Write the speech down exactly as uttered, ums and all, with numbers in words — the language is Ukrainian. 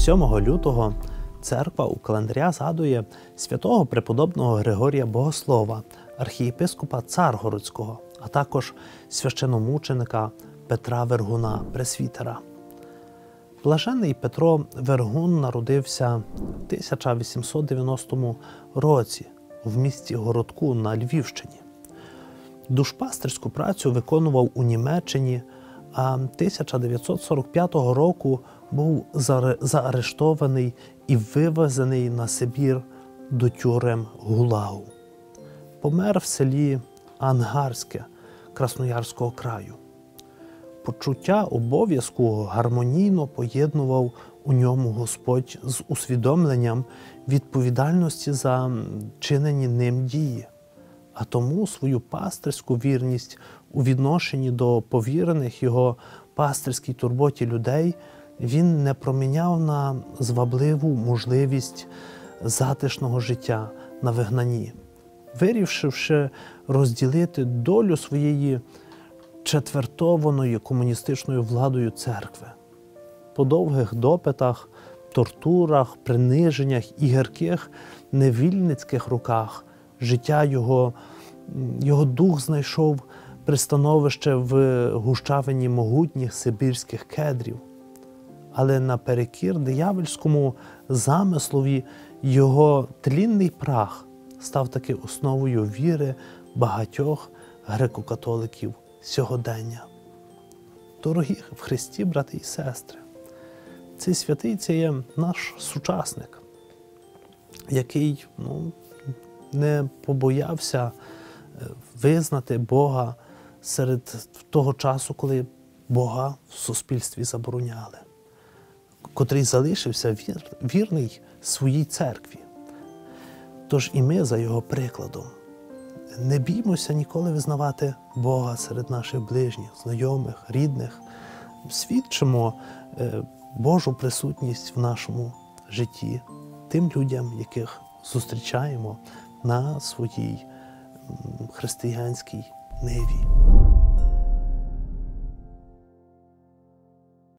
сьомого лютого церква у календаря згадує святого преподобного Григорія Богослова, архієпископа Царгородського, а також священомученика Петра Вергуна, пресвітера. Блаженний Петро Вергун народився в тисяча вісімсот дев'яностому році в місті Городку на Львівщині. Душпастерську працю виконував у Німеччині, а тисяча дев'ятсот сорок п'ятого року був заарештований і вивезений на Сибір до тюрем ГУЛАГу. Помер в селі Ангарське Красноярського краю. Почуття обов'язку гармонійно поєднував у ньому Господь з усвідомленням відповідальності за чинені ним дії, а тому свою пастирську вірність у відношенні до повірених його пастирській турботі людей він не проміняв на звабливу можливість затишного життя на вигнанні, вирішивши розділити долю своєї четвертованою комуністичною владою церкви. По довгих допитах, тортурах, приниженнях і гірких невільницьких руках життя його, його дух знайшов пристановище в гущавині могутніх сибірських кедрів. Але наперекір диявольському замислові його тлінний прах став таки основою віри багатьох греко-католиків сьогодення. Дорогі в Христі, брати і сестри, цей святий – це є наш сучасник, який ну, не побоявся визнати Бога серед того часу, коли Бога в суспільстві забороняли, котрий залишився вір, вірний своїй церкві. Тож і ми за його прикладом не біймося ніколи визнавати Бога серед наших ближніх, знайомих, рідних. Свідчимо Божу присутність в нашому житті тим людям, яких зустрічаємо на своїй християнській ниві.